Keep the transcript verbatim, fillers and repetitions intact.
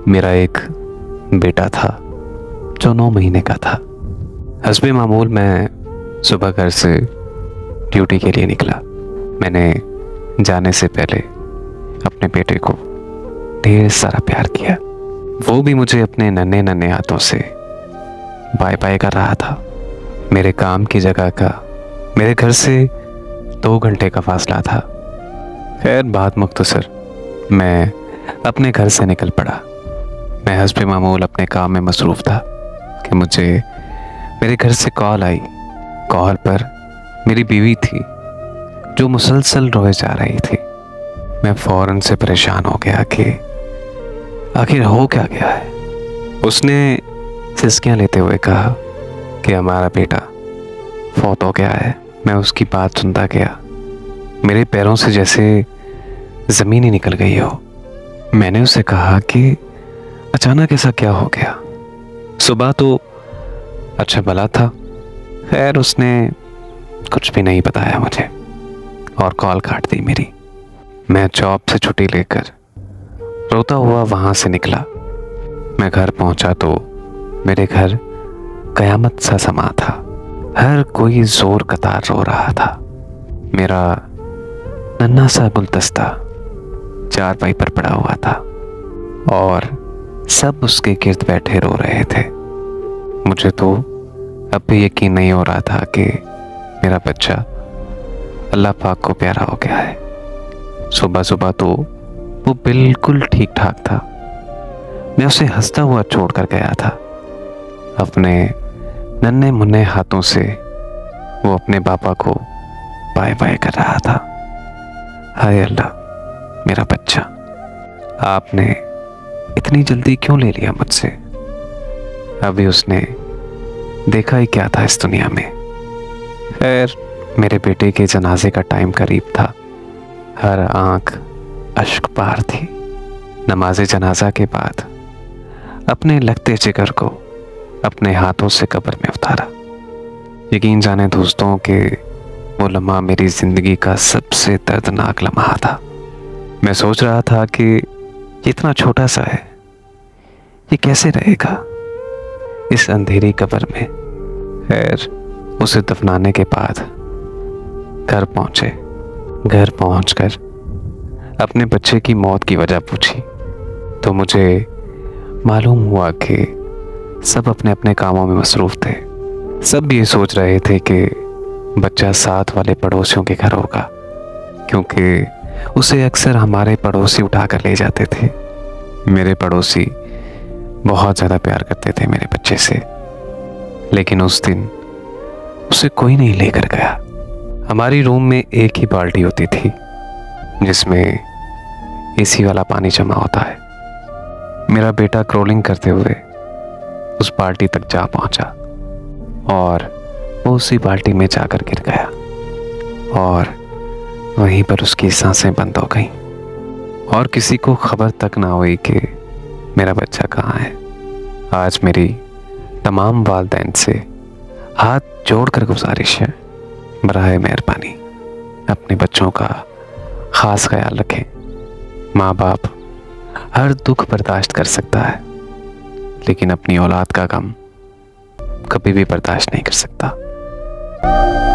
मेरा एक बेटा था जो नौ महीने का था। हस्बे मामूल मैं सुबह घर से ड्यूटी के लिए निकला। मैंने जाने से पहले अपने बेटे को ढेर सारा प्यार किया। वो भी मुझे अपने नन्हे नन्हे हाथों से बाय बाय कर रहा था। मेरे काम की जगह का मेरे घर से दो घंटे का फासला था। खैर बात मुख्तसर, मैं अपने घर से निकल पड़ा। मैं हस्बे मामूल अपने काम में मसरूफ़ था कि मुझे मेरे घर से कॉल आई। कॉल पर मेरी बीवी थी जो मुसलसल रोए जा रही थी। मैं फ़ौरन से परेशान हो गया कि आखिर हो क्या गया है। उसने सिसकियाँ लेते हुए कहा कि हमारा बेटा फौत हो गया है। मैं उसकी बात सुनता गया। मेरे पैरों से जैसे ज़मीन ही निकल गई हो। मैंने उसे कहा कि अचानक ऐसा क्या हो गया। सुबह तो अच्छा भला था। खैर उसने कुछ भी नहीं बताया मुझे और कॉल काट दी मेरी। मैं जॉब से छुट्टी लेकर रोता हुआ वहाँ से निकला। मैं घर पहुँचा तो मेरे घर कयामत सा समा था। हर कोई जोर कतार रो रहा था। मेरा नन्हा सा गुलदस्ता चारपाई पर पड़ा हुआ था और सब उसके गिर्द बैठे रो रहे थे। मुझे तो अब भी यकीन नहीं हो रहा था कि मेरा बच्चा अल्लाह पाक को प्यारा हो गया है। सुबह सुबह तो वो बिल्कुल ठीक ठाक था। मैं उसे हंसता हुआ छोड़कर गया था। अपने नन्हे मुन्ने हाथों से वो अपने पापा को बाय बाय कर रहा था। हाय अल्लाह, मेरा बच्चा आपने इतनी जल्दी क्यों ले लिया मुझसे। अभी उसने देखा ही क्या था इस दुनिया में। खैर मेरे बेटे के जनाजे का टाइम करीब था। हर आंख अश्क पार थी। नमाज़े जनाजा के बाद अपने लगते जिगर को अपने हाथों से कब्र में उतारा। यकीन जाने दोस्तों के वो लम्हा मेरी ज़िंदगी का सबसे दर्दनाक लम्हा था। मैं सोच रहा था कि ये इतना छोटा सा है, ये कैसे रहेगा इस अंधेरी कब्र में। खैर उसे दफनाने के बाद घर पहुंचे। घर पहुंचकर अपने बच्चे की मौत की वजह पूछी तो मुझे मालूम हुआ कि सब अपने अपने कामों में मसरूफ़ थे। सब ये सोच रहे थे कि बच्चा साथ वाले पड़ोसियों के घर होगा, क्योंकि उसे अक्सर हमारे पड़ोसी उठाकर ले जाते थे। मेरे पड़ोसी बहुत ज़्यादा प्यार करते थे मेरे बच्चे से, लेकिन उस दिन उसे कोई नहीं लेकर गया। हमारी रूम में एक ही बाल्टी होती थी जिसमें एसी वाला पानी जमा होता है। मेरा बेटा क्रोलिंग करते हुए उस बाल्टी तक जा पहुंचा और वो उसी बाल्टी में जाकर गिर गया और वहीं पर उसकी सांसें बंद हो गईं और किसी को खबर तक ना हुई कि मेरा बच्चा कहाँ है। आज मेरी तमाम वालिदैन से हाथ जोड़कर गुजारिश है, बराए मेहरबानी अपने बच्चों का ख़ास ख्याल रखें। माँ बाप हर दुख बर्दाश्त कर सकता है, लेकिन अपनी औलाद का गम कभी भी बर्दाश्त नहीं कर सकता।